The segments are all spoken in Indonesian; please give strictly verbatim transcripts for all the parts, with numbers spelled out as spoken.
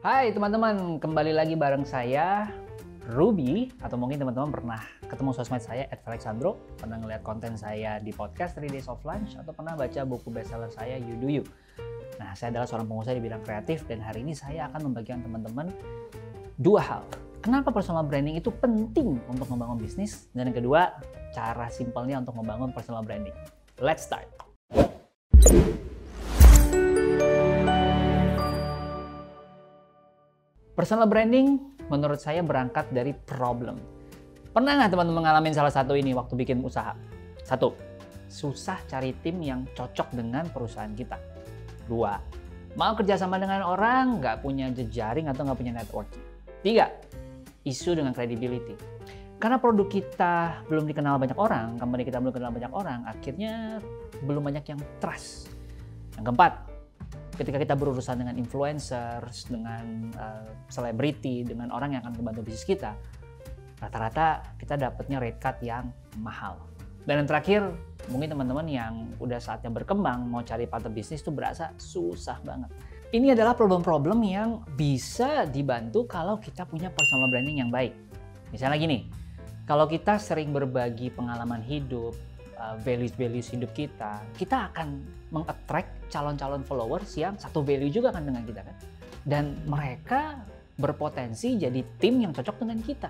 Hai teman-teman, kembali lagi bareng saya, Ruby. Atau mungkin teman-teman pernah ketemu sosmed saya, at Alexandro, pernah ngeliat konten saya di podcast three days of lunch, atau pernah baca buku bestseller saya, You Do You. Nah, saya adalah seorang pengusaha di bidang kreatif, dan hari ini saya akan membagikan teman-teman dua hal. Kenapa personal branding itu penting untuk membangun bisnis, dan yang kedua, cara simpelnya untuk membangun personal branding. Let's start! Personal branding menurut saya berangkat dari problem. Pernah nggak teman-teman ngalamin salah satu ini waktu bikin usaha? Satu, susah cari tim yang cocok dengan perusahaan kita. Dua, mau kerjasama dengan orang nggak punya jejaring atau nggak punya networking. Tiga, isu dengan credibility. Karena produk kita belum dikenal banyak orang, company kita belum dikenal banyak orang, akhirnya belum banyak yang trust. Yang keempat, ketika kita berurusan dengan influencers, dengan selebriti, uh, dengan orang yang akan membantu bisnis kita, rata-rata kita dapatnya rate card yang mahal. Dan yang terakhir, mungkin teman-teman yang udah saatnya berkembang, mau cari partner bisnis tuh berasa susah banget. Ini adalah problem-problem yang bisa dibantu kalau kita punya personal branding yang baik. Misalnya gini, kalau kita sering berbagi pengalaman hidup, values-values hidup kita, kita akan meng-attract calon-calon followers yang satu value juga kan dengan kita kan. Dan mereka berpotensi jadi tim yang cocok dengan kita.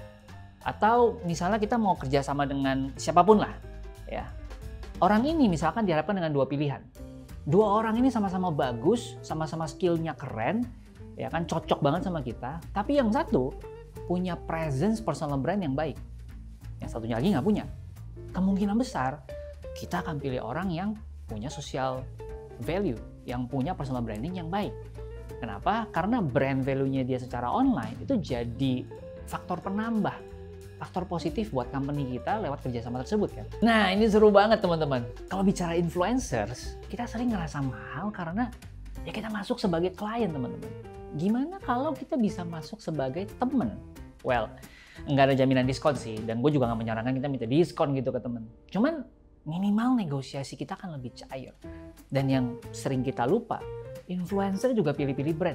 Atau misalnya kita mau kerjasama dengan siapapun lah, ya. Orang ini misalkan diharapkan dengan dua pilihan. Dua orang ini sama-sama bagus, sama-sama skillnya keren, ya kan, cocok banget sama kita. Tapi yang satu punya presence personal brand yang baik. Yang satunya lagi nggak punya. Kemungkinan besar kita akan pilih orang yang punya social value, yang punya personal branding yang baik. Kenapa? Karena brand value-nya dia secara online itu jadi faktor penambah, faktor positif buat company kita lewat kerjasama tersebut kan. Nah, ini seru banget teman-teman. Kalau bicara influencers, kita sering ngerasa mahal karena ya kita masuk sebagai klien teman-teman. Gimana kalau kita bisa masuk sebagai teman? Well, nggak ada jaminan diskon sih, dan gue juga nggak menyarankan kita minta diskon gitu ke temen. Cuman minimal negosiasi kita akan lebih cair. Dan yang sering kita lupa, influencer juga pilih-pilih brand.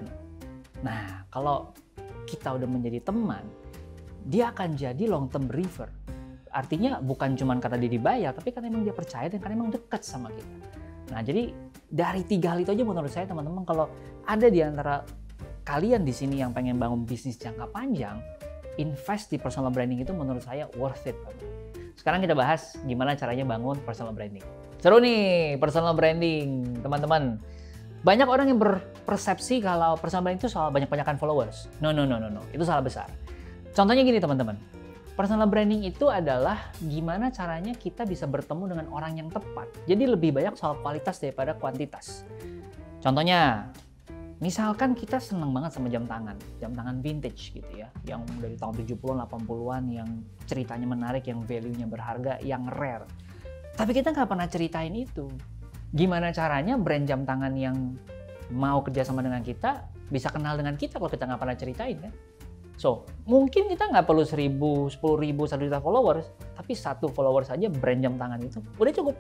Nah, kalau kita udah menjadi teman, dia akan jadi long term believer. Artinya bukan cuma karena dia dibayar, tapi karena emang dia percaya dan karena emang dekat sama kita. Nah, jadi dari tiga hal itu aja menurut saya teman-teman, kalau ada di antara kalian di sini yang pengen bangun bisnis jangka panjang, invest di personal branding itu menurut saya worth it. Sekarang kita bahas gimana caranya bangun personal branding. Seru nih personal branding, teman-teman. Banyak orang yang berpersepsi kalau personal branding itu soal banyak-banyakan followers. No, no, no, no, no. Itu salah besar. Contohnya gini teman-teman. Personal branding itu adalah gimana caranya kita bisa bertemu dengan orang yang tepat. Jadi lebih banyak soal kualitas daripada kuantitas. Contohnya, misalkan kita seneng banget sama jam tangan, jam tangan vintage gitu ya, yang dari tahun tujuh puluhan, delapan puluhan, yang ceritanya menarik, yang value-nya berharga, yang rare. Tapi kita nggak pernah ceritain itu. Gimana caranya brand jam tangan yang mau kerjasama dengan kita bisa kenal dengan kita kalau kita nggak pernah ceritain kan? So, mungkin kita nggak perlu seribu, sepuluh ribu, satu juta followers, tapi satu followers saja brand jam tangan itu udah cukup.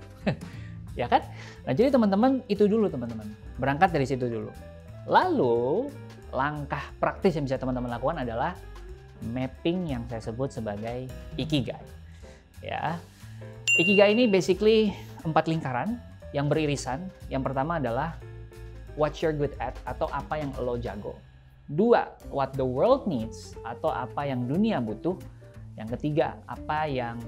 Ya kan? Nah, jadi teman-teman itu dulu teman-teman. Berangkat dari situ dulu. Lalu, langkah praktis yang bisa teman-teman lakukan adalah mapping yang saya sebut sebagai Ikigai. Ya, Ikigai ini basically empat lingkaran yang beririsan. Yang pertama adalah what you're good at atau apa yang lo jago. Dua, what the world needs atau apa yang dunia butuh. Yang ketiga, apa yang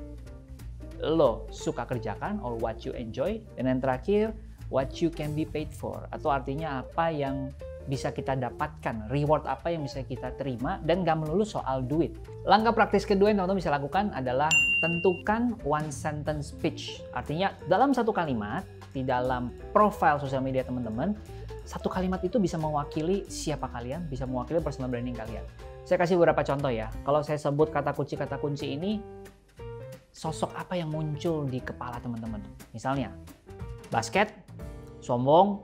lo suka kerjakan or what you enjoy. Dan yang terakhir, what you can be paid for, atau artinya apa yang bisa kita dapatkan, reward apa yang bisa kita terima, dan gak melulu soal duit. Langkah praktis kedua yang teman-teman bisa lakukan adalah tentukan one sentence pitch. Artinya dalam satu kalimat, di dalam profile sosial media teman-teman, satu kalimat itu bisa mewakili siapa kalian, bisa mewakili personal branding kalian. Saya kasih beberapa contoh ya. Kalau saya sebut kata kunci-kata kunci ini, sosok apa yang muncul di kepala teman-teman? Misalnya, basket, sombong,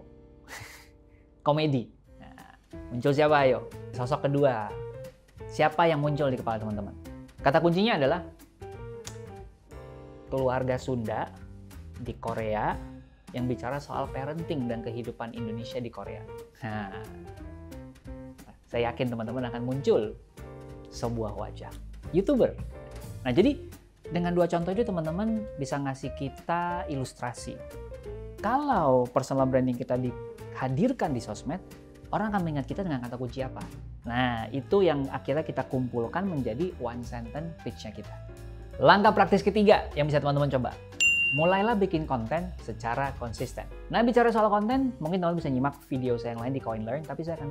komedi. Nah, muncul siapa ayo? Sosok kedua. Siapa yang muncul di kepala teman-teman? Kata kuncinya adalah keluarga Sunda di Korea yang bicara soal parenting dan kehidupan Indonesia di Korea. Nah, saya yakin teman-teman akan muncul sebuah wajah YouTuber. Nah, jadi dengan dua contoh itu teman-teman bisa ngasih kita ilustrasi. Kalau personal branding kita dihadirkan di sosmed, orang akan mengingat kita dengan kata kunci apa? Nah, itu yang akhirnya kita kumpulkan menjadi one sentence pitch-nya kita. Langkah praktis ketiga yang bisa teman-teman coba. Mulailah bikin konten secara konsisten. Nah, bicara soal konten, mungkin teman-teman bisa nyimak video saya yang lain di CoinLearn, tapi saya akan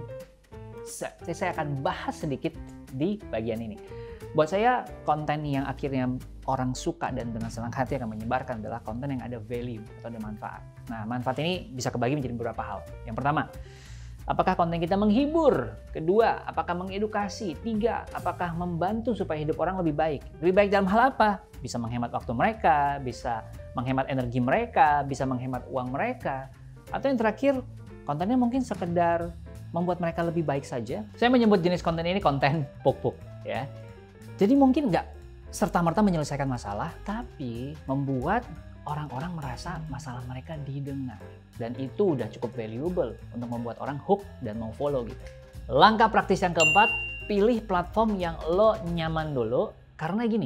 saya akan bahas sedikit di bagian ini. Buat saya, konten yang akhirnya orang suka dan dengan senang hati akan menyebarkan adalah konten yang ada value atau ada manfaat. Nah, manfaat ini bisa kebagi menjadi beberapa hal. Yang pertama, apakah konten kita menghibur? Kedua, apakah mengedukasi? Tiga, apakah membantu supaya hidup orang lebih baik? Lebih baik dalam hal apa? Bisa menghemat waktu mereka, bisa menghemat energi mereka, bisa menghemat uang mereka. Atau yang terakhir, kontennya mungkin sekedar membuat mereka lebih baik saja. Saya menyebut jenis konten ini konten puk-puk, ya. Jadi mungkin nggak serta-merta menyelesaikan masalah, tapi membuat orang-orang merasa masalah mereka didengar. Dan itu udah cukup valuable untuk membuat orang hook dan mau follow gitu. Langkah praktis yang keempat, pilih platform yang lo nyaman dulu. Karena gini,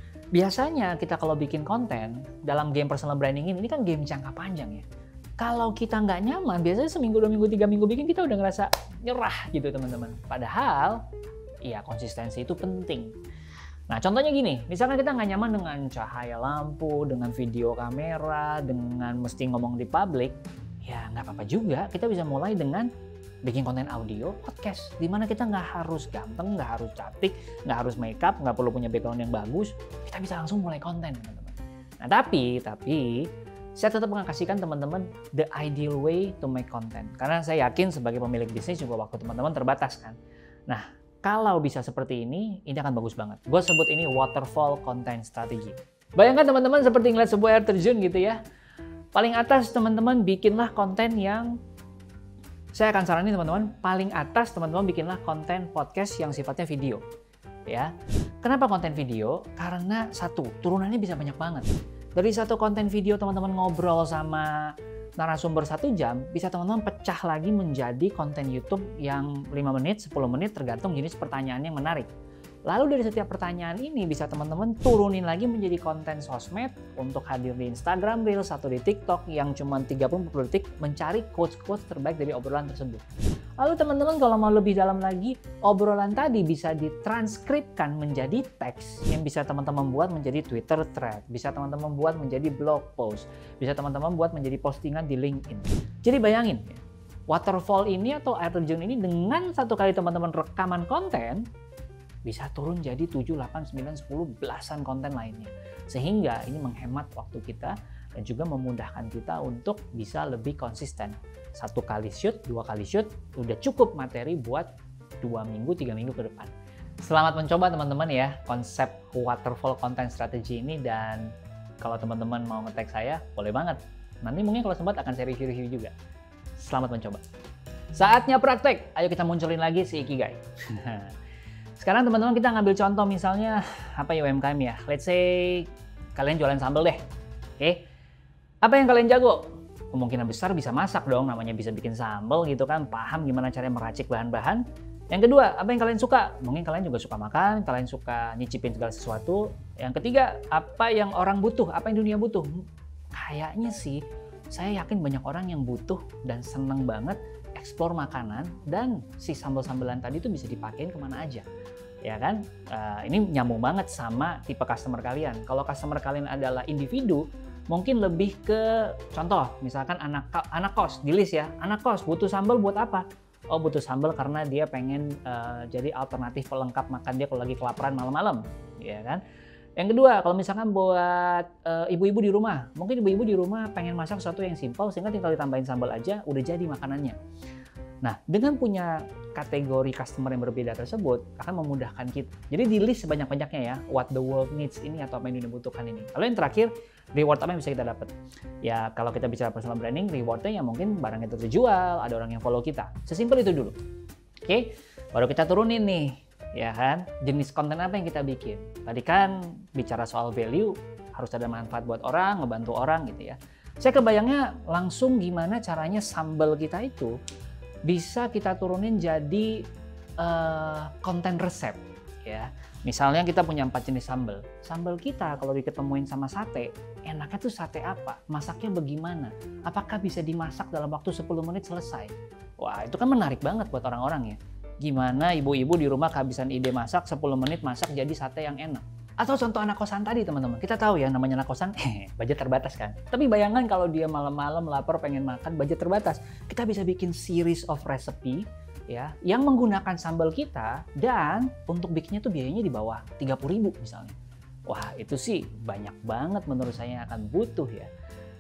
biasanya kita kalau bikin konten dalam game personal branding ini, ini kan game jangka panjang ya. Kalau kita nggak nyaman, biasanya seminggu, dua minggu, tiga minggu bikin kita udah ngerasa nyerah gitu teman-teman. Padahal, ya konsistensi itu penting. Nah, contohnya gini, misalkan kita nggak nyaman dengan cahaya lampu, dengan video kamera, dengan mesti ngomong di publik, ya nggak apa-apa juga. Kita bisa mulai dengan bikin konten audio, podcast, di mana kita nggak harus ganteng, nggak harus cantik, nggak harus makeup, nggak perlu punya background yang bagus. Kita bisa langsung mulai konten, teman-teman. Nah, tapi, tapi saya tetap mengkasihkan teman-teman the ideal way to make content. Karena saya yakin sebagai pemilik bisnis juga waktu teman-teman terbatas kan. Nah, kalau bisa seperti ini, ini akan bagus banget. Gue sebut ini waterfall content strategy. Bayangkan teman-teman seperti ngeliat sebuah air terjun gitu ya. Paling atas teman-teman bikinlah konten yang, saya akan saranin teman-teman, paling atas teman-teman bikinlah konten podcast yang sifatnya video. Ya. Kenapa konten video? Karena satu, turunannya bisa banyak banget. Dari satu konten video teman-teman ngobrol sama narasumber satu jam, bisa teman-teman pecah lagi menjadi konten YouTube yang lima menit, sepuluh menit, tergantung jenis pertanyaan yang menarik. Lalu dari setiap pertanyaan ini bisa teman-teman turunin lagi menjadi konten sosmed untuk hadir di Instagram Reels atau di TikTok yang cuma tiga puluh sampai empat puluh detik mencari quotes-quotes terbaik dari obrolan tersebut. Lalu teman-teman kalau mau lebih dalam lagi, obrolan tadi bisa ditranskripkan menjadi teks yang bisa teman-teman buat menjadi Twitter thread, bisa teman-teman buat menjadi blog post, bisa teman-teman buat menjadi postingan di LinkedIn. Jadi bayangin, waterfall ini atau air terjun ini dengan satu kali teman-teman rekaman konten, bisa turun jadi tujuh, delapan, sembilan, sepuluh, belasan konten lainnya. Sehingga ini menghemat waktu kita dan juga memudahkan kita untuk bisa lebih konsisten. Satu kali shoot, dua kali shoot, udah cukup materi buat dua minggu, tiga minggu ke depan. Selamat mencoba teman-teman ya, konsep waterfall content strategy ini, dan kalau teman-teman mau nge-tag saya, boleh banget. Nanti mungkin kalau sempat akan saya review-review juga. Selamat mencoba. Saatnya praktek, ayo kita munculin lagi si Ikigai. Sekarang teman-teman kita ngambil contoh misalnya apa ya U M K M ya. Let's say kalian jualan sambal deh. Oke. Okay. Apa yang kalian jago? Kemungkinan besar bisa masak dong, namanya bisa bikin sambal gitu kan. Paham gimana caranya meracik bahan-bahan. Yang kedua, apa yang kalian suka? Mungkin kalian juga suka makan, kalian suka nyicipin segala sesuatu. Yang ketiga, apa yang orang butuh? Apa yang dunia butuh? Kayaknya sih saya yakin banyak orang yang butuh dan seneng banget explore makanan, dan si sambal-sambalan tadi itu bisa dipakein kemana aja, ya kan? Uh, ini nyambung banget sama tipe customer kalian. Kalau customer kalian adalah individu, mungkin lebih ke contoh, misalkan anak anak kos, di list ya, anak kos butuh sambal buat apa? Oh, butuh sambal karena dia pengen uh, jadi alternatif pelengkap makan dia kalau lagi kelaparan malam-malam, ya kan? Yang kedua, kalau misalkan buat ibu-ibu uh, di rumah, mungkin ibu-ibu di rumah pengen masak sesuatu yang simpel sehingga tinggal ditambahin sambal aja udah jadi makanannya. Nah, dengan punya kategori customer yang berbeda tersebut akan memudahkan kita. Jadi di list sebanyak-banyaknya ya, what the world needs ini atau apa yang dunia butuhkan ini. Lalu yang terakhir, reward apa yang bisa kita dapat? Ya, kalau kita bicara personal branding, rewardnya ya mungkin barang itu terjual, ada orang yang follow kita. Sesimpel itu dulu. Oke, baru kita turunin nih. Ya kan, jenis konten apa yang kita bikin. Tadi kan bicara soal value, harus ada manfaat buat orang, ngebantu orang gitu ya. Saya kebayangnya langsung gimana caranya sambal kita itu bisa kita turunin jadi uh, konten resep ya. Misalnya kita punya empat jenis sambal. Sambal kita kalau diketemuin sama sate, enaknya tuh sate apa? Masaknya bagaimana? Apakah bisa dimasak dalam waktu sepuluh menit selesai? Wah, itu kan menarik banget buat orang-orang ya. Gimana ibu-ibu di rumah kehabisan ide masak, sepuluh menit masak jadi sate yang enak. Atau contoh anak kosan tadi teman-teman. Kita tahu ya namanya anak kosan, eh, budget terbatas kan. Tapi bayangkan kalau dia malam-malam lapar pengen makan, budget terbatas. Kita bisa bikin series of recipe ya yang menggunakan sambal kita, dan untuk bikinnya tuh biayanya di bawah tiga puluh ribu misalnya. Wah, itu sih banyak banget menurut saya yang akan butuh ya.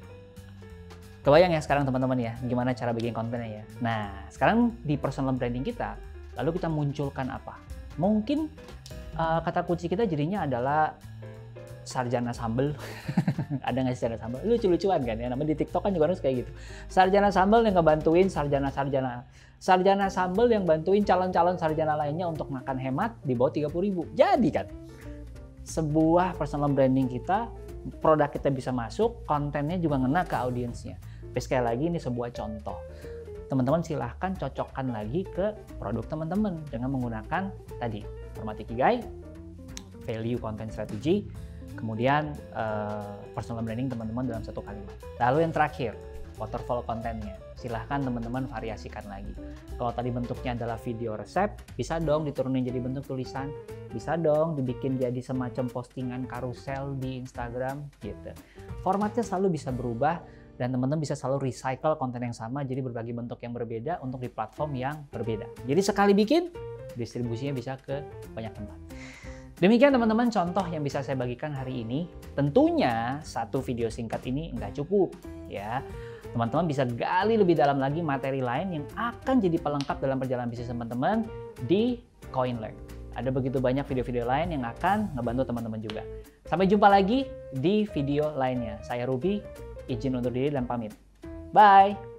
Kebayang ya sekarang teman-teman ya, gimana cara bikin kontennya ya. Nah, sekarang di personal branding kita, lalu kita munculkan apa? Mungkin uh, kata kunci kita jadinya adalah sarjana sambal. Ada nggak sih sarjana sambal? Lucu-lucuan kan ya, namanya di TikTok kan juga harus kayak gitu. Sarjana sambal yang ngebantuin sarjana-sarjana. Sarjana sambal yang bantuin calon-calon sarjana lainnya untuk makan hemat di bawah tiga puluh ribu. Jadi kan, sebuah personal branding kita, produk kita bisa masuk, kontennya juga ngena ke audiensnya. Tapi sekali lagi ini sebuah contoh. Teman-teman silahkan cocokkan lagi ke produk teman-teman dengan menggunakan tadi format Ikigai, value content strategy, kemudian uh, personal branding teman-teman dalam satu kalimat. Lalu yang terakhir, waterfall kontennya. Silahkan teman-teman variasikan lagi. Kalau tadi bentuknya adalah video resep, bisa dong diturunin jadi bentuk tulisan, bisa dong dibikin jadi semacam postingan karusel di Instagram gitu. Formatnya selalu bisa berubah, dan teman-teman bisa selalu recycle konten yang sama jadi berbagi bentuk yang berbeda untuk di platform yang berbeda. Jadi sekali bikin, distribusinya bisa ke banyak tempat. Demikian teman-teman contoh yang bisa saya bagikan hari ini. Tentunya satu video singkat ini nggak cukup ya. Teman-teman bisa gali lebih dalam lagi materi lain yang akan jadi pelengkap dalam perjalanan bisnis teman-teman di CoinLearn. Ada begitu banyak video-video lain yang akan ngebantu teman-teman juga. Sampai jumpa lagi di video lainnya. Saya Ruby, izin undur diri dan pamit. Bye!